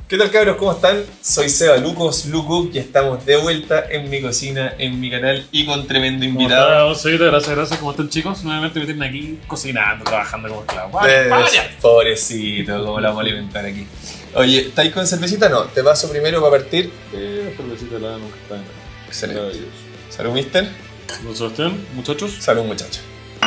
¿Qué tal, cabros? ¿Cómo están? Soy Seba Lucos, Luco, y estamos de vuelta en mi cocina, en mi canal y con tremendo invitado. Gracias. ¿Cómo están, chicos? Nuevamente me tienen aquí cocinando, trabajando como esclavo. Pobrecito, ¿cómo lo vamos a alimentar aquí? Oye, ¿estáis con cervecita? No, te paso primero para partir. Cervecita helada nunca está en nada. Excelente. Salud, mister. ¿Don Sebastián, muchachos? Salud, muchacho.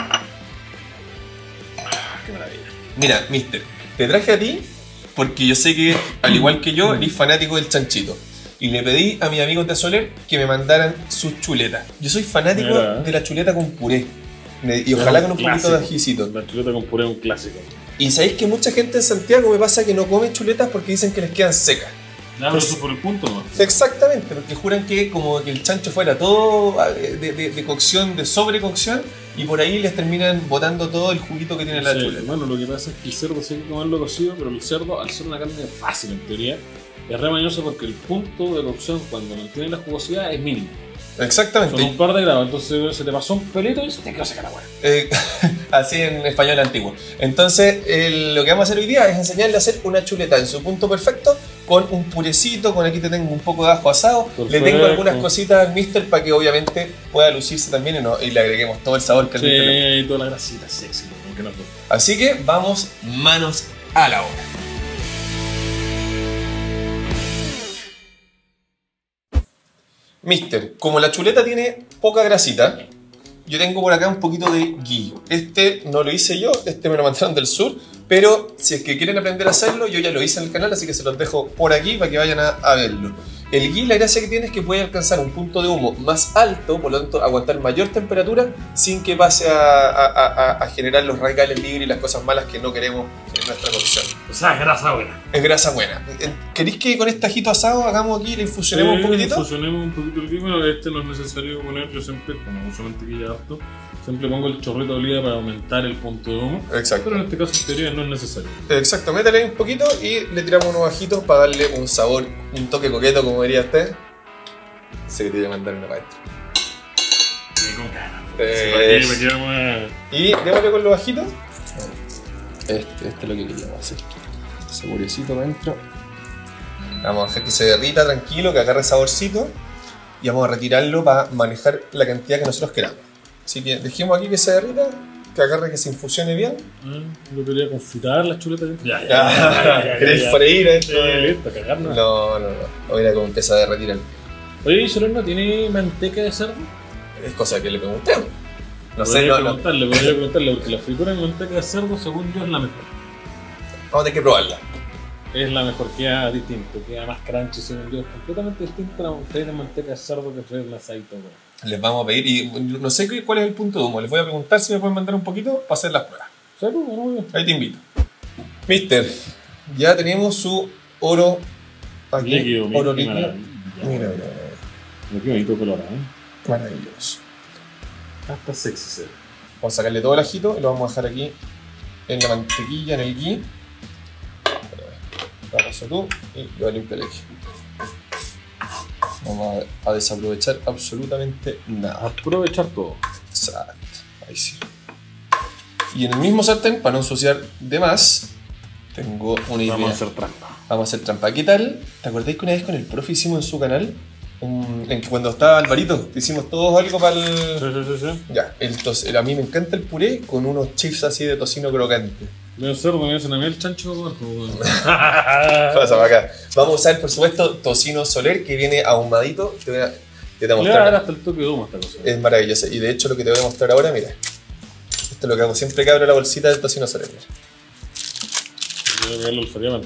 Qué maravilla. Mira, mister, te traje a ti porque yo sé que, al igual que yo, eres fanático del chanchito. Y le pedí a mis amigos de Soler que me mandaran sus chuletas. Yo soy fanático de la chuleta con puré. Y ojalá con un poquito de ajicito. La chuleta con puré es un clásico. Y sabéis que mucha gente en Santiago me pasa que no come chuletas porque dicen que les quedan secas. Nada, pero eso por el punto, ¿no? Exactamente, porque juran que como que el chancho fuera todo de cocción, de sobrecocción, y por ahí les terminan botando todo el juguito que tiene la chuleta. Bueno, lo que pasa es que el cerdo sí hay que comerlo cocido, pero el cerdo, al ser una carne fácil en teoría, es re mañoso porque el punto de cocción cuando mantiene la jugosidad es mínimo. Exactamente. Son un par de grados, entonces se te pasó un pelito y se te quedó seca la hueá. Así en español antiguo. Entonces, lo que vamos a hacer hoy día es enseñarle a hacer una chuleta en su punto perfecto, con un purecito, con aquí te tengo un poco de ajo asado. Perfecto. Le tengo algunas cositas al mister para que obviamente pueda lucirse también y le agreguemos todo el sabor que el mister le gusta. Y toda la grasita sexy, que no. Así que vamos manos a la obra. Mister, como la chuleta tiene poca grasita, yo tengo por acá un poquito de ghee. Este no lo hice yo, este me lo mandaron del sur, pero si es que quieren aprender a hacerlo, yo ya lo hice en el canal, así que se los dejo por aquí para que vayan a verlo. El ghee, la gracia que tiene es que puede alcanzar un punto de humo más alto, por lo tanto aguantar mayor temperatura sin que pase a generar los radicales libres y las cosas malas que no queremos en nuestra cocción. O sea, es grasa buena. Es grasa buena. ¿Queréis que con este ajito asado hagamos aquí, le infusionemos un poquitito? Infusionemos un poquito el ghee, pero este no es necesario poner, yo siempre, como uso mantequilla harto, siempre pongo el chorrito de oliva para aumentar el punto de humo. Exacto. Pero en este caso, en teoría, no es necesario. Exacto, métele un poquito y le tiramos unos bajitos para darle un sabor, un toque coqueto, como diría usted. Sé que te voy a mandar una para adentro. Sí, con ganas. Y démosle con los bajitos. Este es lo que queríamos hacer. Saborecito para adentro. Vamos a dejar que se derrita tranquilo, que agarre saborcito. Y vamos a retirarlo para manejar la cantidad que nosotros queramos. Así que dejemos aquí que se derrita, que agarre, que se infusione bien. Yo quería confitar las chuletas. Ya. ¿Querés freír esto? Listo, cagarnos. No. Mira cómo empieza a derretir el... Oye, ¿y Soler no tiene manteca de cerdo? Es cosa que le preguntemos. Podría preguntarle, porque la fritura en manteca de cerdo, según yo, es la mejor. Vamos a tener que probarla. Es la mejor, queda distinto, queda más crunchy, según yo. Es completamente distinta la freír en manteca de cerdo que freír en aceite. Les vamos a pedir, y no sé cuál es el punto de humo. Les voy a preguntar si me pueden mandar un poquito para hacer las pruebas. ¿Seguro? Ahí te invito. Mister, ya tenemos su oro aquí. Líquido, oro líquido. Mira. Qué bonito color, Maravilloso. Hasta sexy se ve. Vamos a sacarle todo el ajito y lo vamos a dejar aquí en la mantequilla, en el ghee. La paso tú y yo voy a limpiar aquí. Vamos a desaprovechar absolutamente nada. Aprovechar todo. Exacto. Ahí sí. Y en el mismo sartén, para no ensuciar de más, tengo una idea. Vamos a hacer trampa. Vamos a hacer trampa. ¿Qué tal? ¿Te acordáis que una vez con el profe hicimos en su canal? En que cuando estaba Alvarito, hicimos todos algo para el... Sí. Ya, entonces, a mí me encanta el puré con unos chips así de tocino crocante. Veo cerdo, me dicen a mí el chancho. Pasa para acá. Vamos a usar, por supuesto, tocino Soler, que viene ahumadito. Te voy a mostrar. Le va a dar hasta el toque de humo esta cosa. Es maravilloso. Y de hecho, lo que te voy a mostrar ahora, mira. Esto es lo que hago siempre que abro la bolsita del tocino Soler. Voy a verlo fríamente.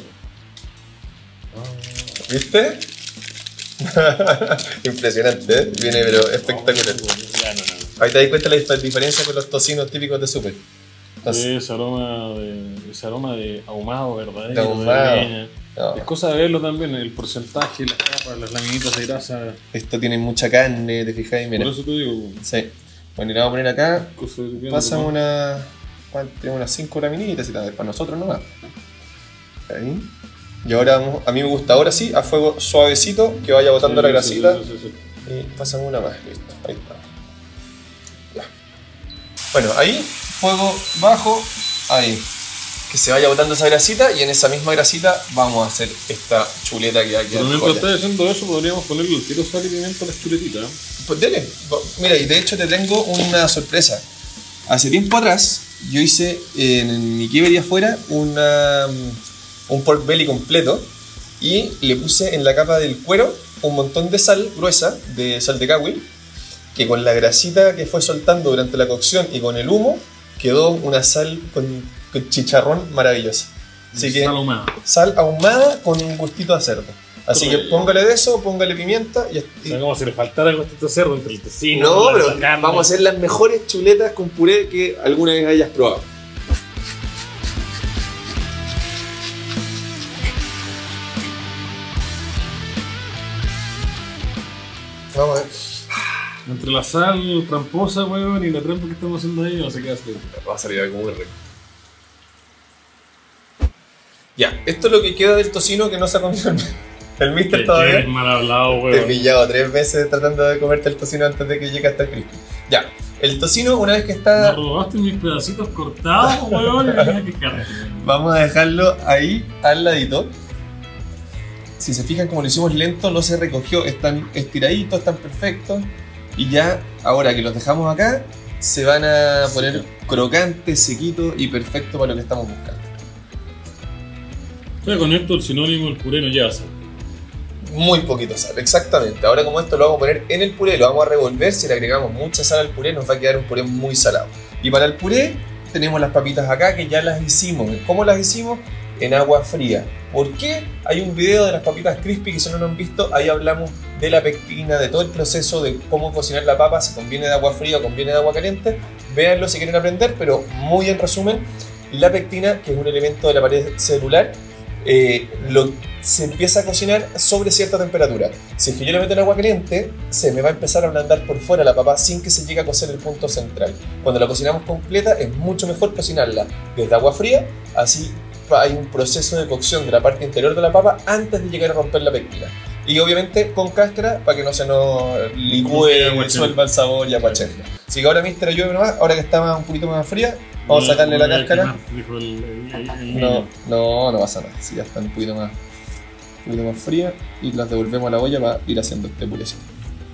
¿Viste? Impresionante, ¿eh? Viene pero espectacular. Ahí te das cuenta la diferencia con los tocinos típicos de Super. Ese aroma de ahumado verdadero. De ahumado. No. Es cosa de verlo también, el porcentaje, las capas, las laminitas de grasa. Esto tiene mucha carne, te fijas, mira. Por eso te digo. Sí. Bueno, y le vamos a poner acá. Pasamos tenemos unas 5 laminitas y tal, para nosotros nomás. Ahí. Y ahora a mí me gusta ahora sí, a fuego suavecito, que vaya botando la grasita. Sí. Y pasamos una más, listo, ahí está. Ya. Bueno, ahí, fuego bajo, ahí. que se vaya botando esa grasita y en esa misma grasita vamos a hacer esta chuleta que va a quedar. Pero mientras joya. estás haciendo eso, podríamos ponerle el tiro sal y pimienta a las chuletitas. Pues dele. Mira, y de hecho te tengo una sorpresa. Hace tiempo atrás yo hice en mi Kiberia afuera un pork belly completo y le puse en la capa del cuero un montón de sal gruesa, de sal de kawi, que con la grasita que fue soltando durante la cocción y con el humo quedó una sal con chicharrón maravillosa. Así que Sal ahumada. sal ahumada con un gustito a cerdo. Así que póngale de eso, póngale pimienta y... O sea, como si le faltara el gustito de cerdo entre el tocino. No, la pero carne. vamos a hacer las mejores chuletas con puré que alguna vez hayas probado. Vamos a ver. Entre la sal tramposa, weón, y la trampa que estamos haciendo ahí, no sé qué hacer. Va a salir algo muy rico. Ya, esto es lo que queda del tocino que no se ha comido el mister Que todavía. eres mal hablado, Te he weón. pillado 3 veces tratando de comerte el tocino antes de que llegue hasta el crispy. Ya, el tocino una vez que Me está... robaste mis pedacitos cortados, weón, y venía a quejarte. Vamos a dejarlo ahí al ladito. Si se fijan como lo hicimos lento, no se recogió, están estiraditos, están perfectos. Y ya, ahora que los dejamos acá, se van a poner crocantes, sequitos y perfectos para lo que estamos buscando. O sea, con esto el sinónimo del puré no lleva sal. Muy poquito sal, exactamente. Ahora como esto lo vamos a poner en el puré, lo vamos a revolver, si le agregamos mucha sal al puré nos va a quedar un puré muy salado. Y para el puré tenemos las papitas acá que ya las hicimos. ¿Cómo las hicimos? En agua fría. ¿Por qué? Hay un video de las papitas crispy que si no lo han visto, ahí hablamos de la pectina, de todo el proceso de cómo cocinar la papa, si conviene de agua fría o conviene de agua caliente. Véanlo si quieren aprender, pero muy en resumen, la pectina, que es un elemento de la pared celular, se empieza a cocinar sobre cierta temperatura. Si es que yo le meto en agua caliente, se me va a empezar a ablandar por fuera la papa sin que se llegue a cocer el punto central. Cuando la cocinamos completa, es mucho mejor cocinarla desde agua fría, así hay un proceso de cocción de la parte interior de la papa antes de llegar a romper la pectina. Y obviamente con cáscara para que no se nos licúe, suelva el sabor y aguachente. Así que ahora, mister, ayúdame nomás, ahora que está un poquito más fría, vamos a sacarle la cáscara. Dijo el No pasa nada. Si ya están un poquito más frías y las devolvemos a la olla para ir haciendo este purecito.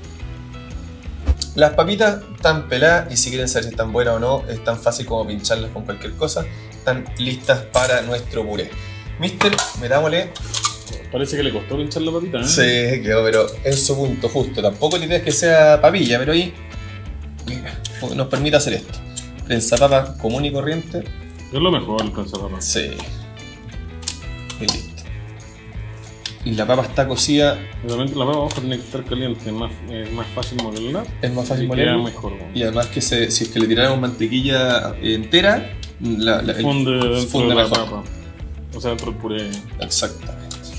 Las papitas están peladas y si quieren saber si están buenas o no, es tan fácil como pincharlas con cualquier cosa. Están listas para nuestro puré. Mister, metámosle. Parece que le costó pinchar la patita, ¿eh? Sí, quedó, pero en su punto justo. Tampoco la idea es que sea papilla, pero ahí mira, nos permite hacer esto. Prensa papa común y corriente. Es lo mejor el prensa-papa. Sí. Y listo. Y la papa está cocida. Realmente la papa abajo tiene que estar caliente, es más fácil molerla. Es más fácil Y molerla. queda mejor, ¿no? Y además que si es que le tiráramos mantequilla entera, Funde dentro funde de la mejor. papa. O sea, dentro del puré. Exactamente.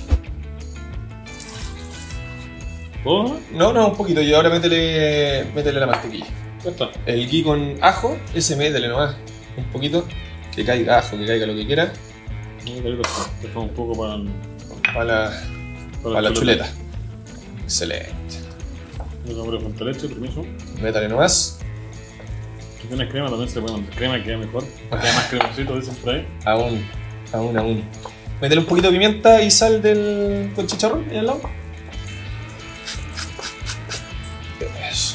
¿Todo? No, un poquito. Y ahora métele la mantequilla. Ya está. El ghee con ajo, ese métele nomás. Un poquito. Que caiga ajo, que caiga lo que quiera. Dejamos un poco para la chuleta. Excelente. Yo compré fuente de leche, permiso. Métale nomás. Si tienes crema también se le puede mandar crema, queda mejor. Queda más cremosito, dicen por ahí. Aún. Métele un poquito de pimienta y sal con chicharrón ahí al lado. Eso.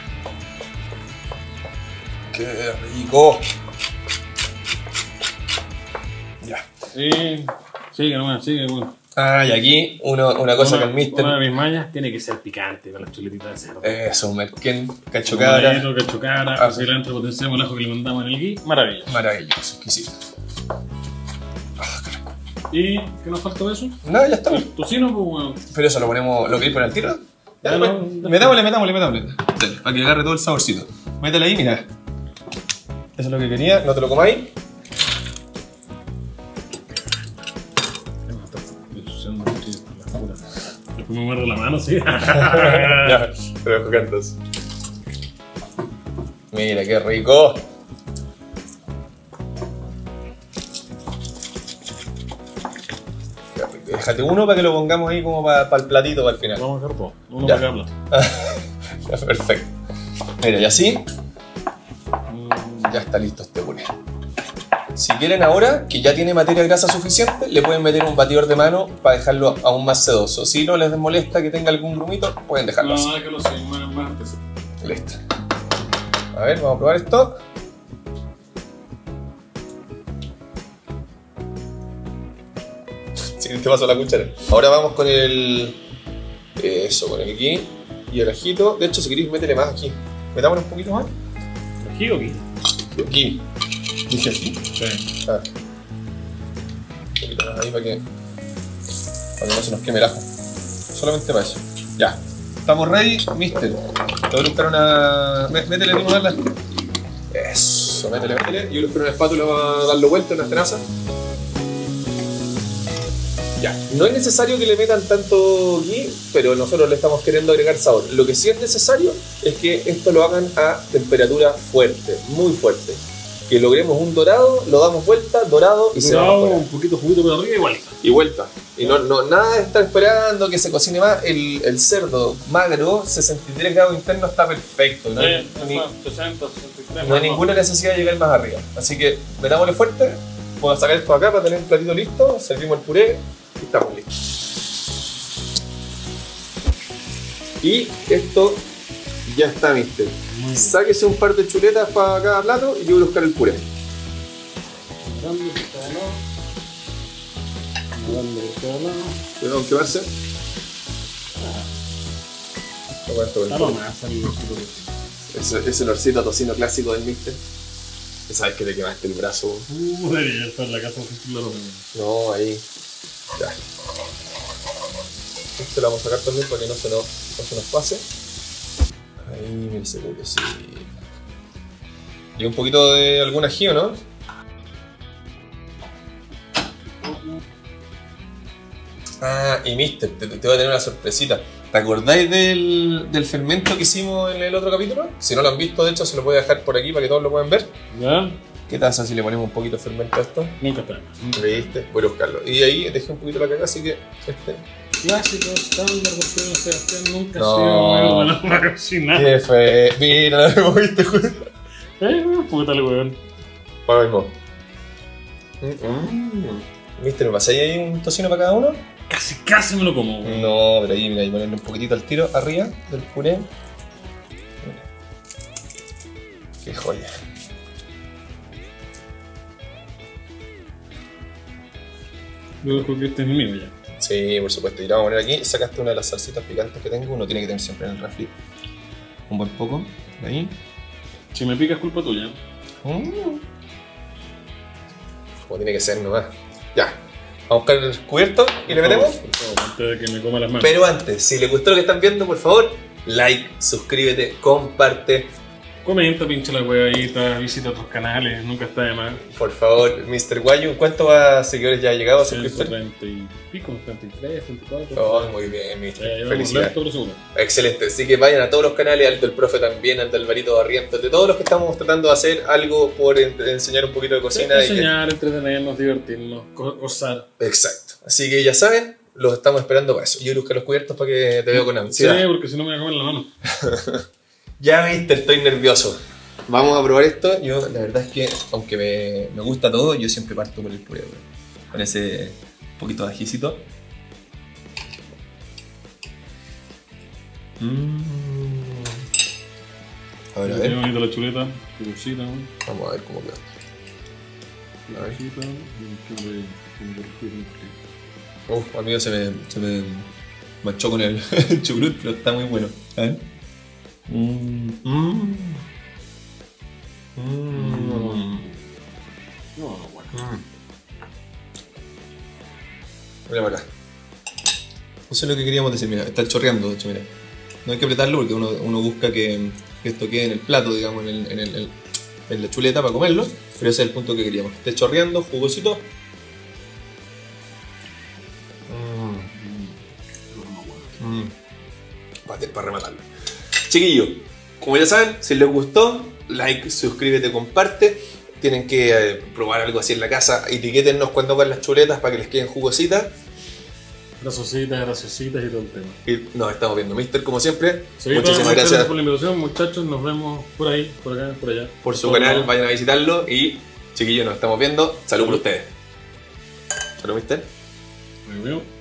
¡Qué rico! Ya. Sigue nomás, sigue, bueno. Ah, y aquí una cosa que el mister. Una de mis mañas tiene que ser picante para las chuletitas de cerdo. Eso, un merquén, cacho cabra. Cacho cabra, cilantro, potenciamos el ajo que le mandamos en el gui. Maravilloso. Maravilloso, exquisito. Ah, qué rico. ¿Y qué nos falta de eso? No, ya está. El tocino, pues bueno. Pero eso lo ponemos, ¿lo queréis poner al tiro? Ya, Ya, pues, no, metámosle. Dale, para que agarre todo el saborcito. Métele ahí, mira. Eso es lo que quería, no te lo comáis. Después me muerdo la mano, sí. Ya, te lo dejo cantos. Mira, qué rico. Qué rico. Déjate uno para que lo pongamos ahí como para el platito para el final. Vamos a dejar todo. Uno Ya. para cada plato. Perfecto. Mira, y así ya está listo este puré. Si quieren ahora, que ya tiene materia grasa suficiente, le pueden meter un batidor de mano para dejarlo aún más sedoso. Si no les molesta que tenga algún grumito, pueden dejarlo así. No, déjalo así, más antes. Listo. A ver, vamos a probar esto. Sí, te paso la cuchara. Ahora vamos con el... Eso, con el ghee y el ajito. De hecho, si queréis, métele más aquí. Metámosle un poquito más. ¿Aquí o aquí? Ghee. Dije aquí. Sí. Ah. Un poquito más ahí para que no se nos queme el ajo. Solamente para eso. Ya. Estamos ready, mister. Te voy a buscar una... Métele limonada. Eso, métele. Yo voy a buscar una espátula para darlo vuelta en las tenazas. Ya. No es necesario que le metan tanto ghee, pero nosotros le estamos queriendo agregar sabor. Lo que sí es necesario es que esto lo hagan a temperatura fuerte, muy fuerte. Que logremos un dorado, lo damos vuelta, dorado y se va afuera. Un poquito juguito por arriba y vuelta. Y vuelta. Y no, nada de estar esperando que se cocine más. El cerdo magro, 63 grados internos, está perfecto. No, 60, 63. no hay ninguna necesidad de llegar más arriba. Así que metámosle fuerte. Puedo sacar esto acá para tener el platito listo. Servimos el puré y estamos listos. Y esto ya está, mister. Sáquese un par de chuletas para cada plato y yo voy a buscar el puré. Cuidado con quemarse. Ese olorcito a tocino clásico del mister. Sabes que te quemaste el brazo. Debería estar en la casa con No, ahí. Ya. Esto lo vamos a sacar también para que no se nos pase. Ahí, mira ese puré, sí. Y un poquito de algún ají, ¿o no? Ah, y mister, te voy a tener una sorpresita. ¿Te acordáis del fermento que hicimos en el otro capítulo? Si no lo han visto, de hecho, se lo voy a dejar por aquí para que todos lo puedan ver. ¿Ya? ¿Qué tal si le ponemos un poquito de fermento a esto? Nunca está. ¿Viste? Voy a buscarlo. Y ahí dejé un poquito la caca, así que Clásico, estándar, porque no Sebastián nunca No. ha sido muy bueno para cocinar. ¿Qué fue? Mira, lo viste, justo. Puta el weón. Bueno, mismo. Mister, ¿me pasáis ahí un tocino para cada uno? Casi me lo como, weón. No, pero ahí, mira, ahí ponerle un poquitito al tiro arriba del puré. Qué joya. Yo creo que este es mío ya. Sí, por supuesto. Y la vamos a poner aquí. Sacaste una de las salsitas picantes que tengo. Uno tiene que tener siempre en el refri. Un buen poco. De ahí. Si me pica es culpa tuya. Como tiene que ser nomás. Ya. Vamos a buscar el cubierto y le metemos. Por favor, antes de que me coma las manos. Pero antes, si les gustó lo que están viendo, por favor, like, suscríbete, comparte. Comenta, pincha la huevadita, visita otros canales, nunca está de más. Por favor, Mr. Guayu, ¿cuántos seguidores ya ha llegado a suscribirse? 30 y pico, 33, 34. Oh, muy bien, Mr. Felicidades. Lento, pero seguro. Excelente, así que vayan a todos los canales, al del profe también, al del Alvarito Barrientos, de todos los que estamos tratando de hacer algo por enseñar un poquito de cocina. Enseñar, entretenernos, divertirnos, gozar. Exacto, así que ya saben, los estamos esperando para eso. Yo busco los cubiertos para que te veo con ansiedad. Sí, porque si no me voy a comer la mano. Ya, mister, estoy nervioso. Vamos a probar esto. Yo, la verdad es que, aunque me gusta todo, yo siempre parto por el puré, bro. Con ese poquito de ajicito. A ver, a ver. Qué bonita la chuleta, purosita, ¿no? Vamos a ver cómo queda. A ver. Purosita, Amigo, se me manchó con el chucrut, pero está muy bueno. A ver. No, bueno. Mira para acá. Eso es lo que queríamos decir, mira, está chorreando, de hecho, mira. No hay que apretarlo porque uno busca que esto quede en el plato, digamos, en la chuleta para comerlo. Pero ese es el punto que queríamos, que esté chorreando, jugosito. Para rematarlo. Chiquillos, como ya saben, si les gustó, like, suscríbete, comparte. Tienen que probar algo así en la casa. Etiquétennos cuando hagan las chuletas para que les queden jugositas. Graciositas y todo el tema. Y nos estamos viendo, mister, como siempre. Sí, muchísimas gracias por la invitación, muchachos. Nos vemos por ahí, por acá, por allá. por su canal. Vayan a visitarlo y Chiquillos, nos estamos viendo. Salud por ustedes. Salud, mister. Muy bien.